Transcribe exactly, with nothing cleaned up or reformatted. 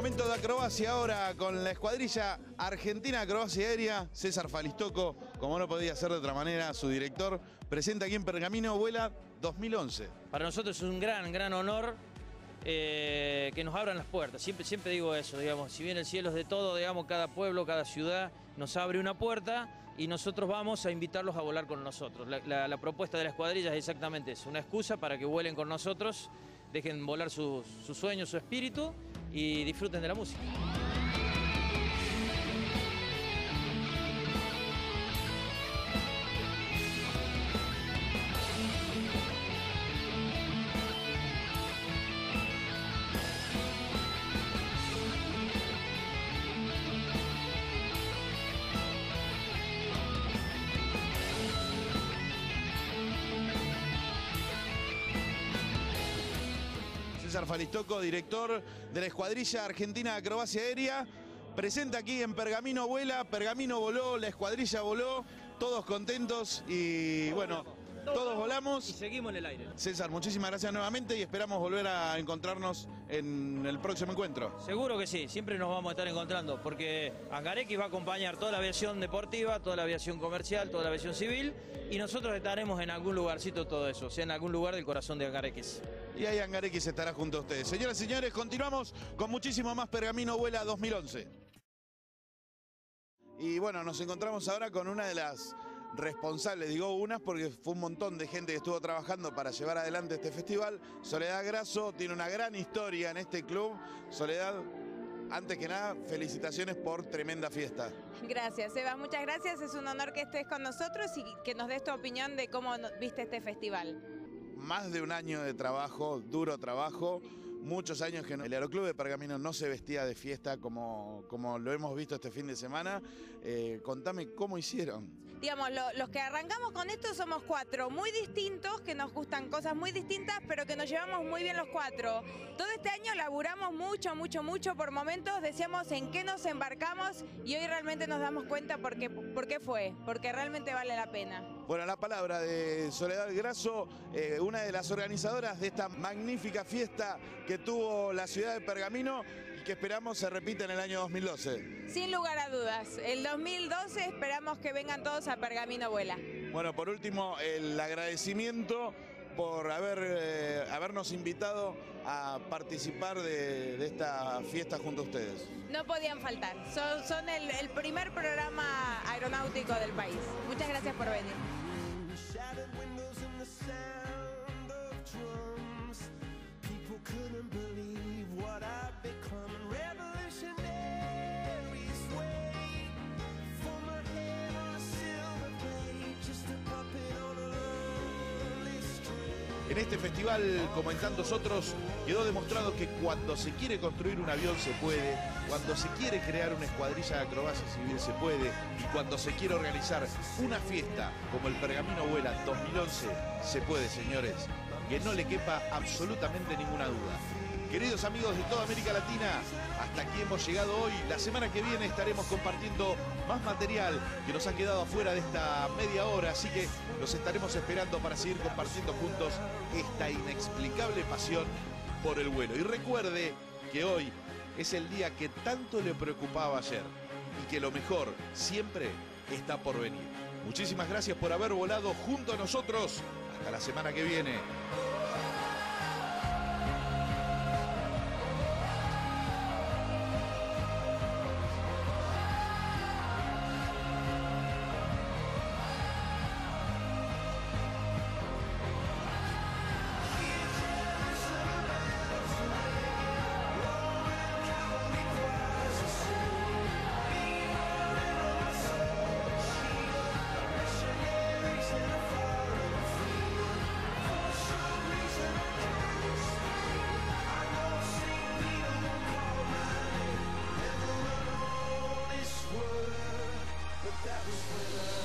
Momento de acrobacia ahora con la escuadrilla argentina de acrobacia aérea. César Falistoco, como no podía ser de otra manera, su director, presenta aquí en Pergamino Vuela dos mil once. Para nosotros es un gran, gran honor eh, que nos abran las puertas. Siempre, siempre digo eso, digamos, si bien el cielo es de todo, digamos, cada pueblo, cada ciudad nos abre una puerta y nosotros vamos a invitarlos a volar con nosotros. La, la, la propuesta de la escuadrilla es exactamente eso, una excusa para que vuelen con nosotros, dejen volar sus su sueños, su espíritu y disfruten de la música. César Falistoco, director de la escuadrilla argentina de acrobacia aérea, presenta aquí en Pergamino Vuela. Pergamino voló, la escuadrilla voló, todos contentos y bueno, todos volamos. Y seguimos en el aire. César, muchísimas gracias nuevamente y esperamos volver a encontrarnos en el próximo encuentro. Seguro que sí, siempre nos vamos a estar encontrando, porque Angarequis va a acompañar toda la aviación deportiva, toda la aviación comercial, toda la aviación civil, y nosotros estaremos en algún lugarcito de todo eso, o sea, en algún lugar del corazón de Angarequis. Y ahí Angarequis estará junto a ustedes. Señoras y señores, continuamos con muchísimo más Pergamino Vuela dos mil once. Y bueno, nos encontramos ahora con una de las responsables, digo unas porque fue un montón de gente que estuvo trabajando para llevar adelante este festival. Soledad Grasso tiene una gran historia en este club. Soledad, antes que nada, felicitaciones por tremenda fiesta. Gracias, Sebas, muchas gracias. Es un honor que estés con nosotros y que nos des tu opinión de cómo viste este festival. Más de un año de trabajo, duro trabajo. Muchos años que no, el Aeroclub de Pergamino no se vestía de fiesta como, como lo hemos visto este fin de semana. Eh, contame cómo hicieron. Digamos, lo, los que arrancamos con esto somos cuatro muy distintos, que nos gustan cosas muy distintas, pero que nos llevamos muy bien los cuatro. Todo este año laburamos mucho, mucho, mucho. Por momentos decíamos en qué nos embarcamos y hoy realmente nos damos cuenta por qué, por qué fue, porque realmente vale la pena. Bueno, la palabra de Soledad Grasso, eh, una de las organizadoras de esta magnífica fiesta que tuvo la ciudad de Pergamino y que esperamos se repita en el año dos mil doce. Sin lugar a dudas, el dos mil doce esperamos que vengan todos a Pergamino Vuela. Bueno, por último, el agradecimiento por haber, eh, habernos invitado a participar de, de esta fiesta junto a ustedes. No podían faltar, son, son el, el primer programa aeronáutico del país. Muchas gracias por venir. En este festival, como en tantos otros, quedó demostrado que cuando se quiere construir un avión se puede, cuando se quiere crear una escuadrilla de acrobacia civil se puede, y cuando se quiere organizar una fiesta como el Pergamino Vuela dos mil once, se puede, señores, que no le quepa absolutamente ninguna duda. Queridos amigos de toda América Latina, hasta aquí hemos llegado hoy. La semana que viene estaremos compartiendo más material que nos ha quedado afuera de esta media hora, así que los estaremos esperando para seguir compartiendo juntos esta inexplicable pasión por el vuelo. Y recuerde que hoy es el día que tanto le preocupaba ayer y que lo mejor siempre está por venir. Muchísimas gracias por haber volado junto a nosotros. Hasta la semana que viene. That was when I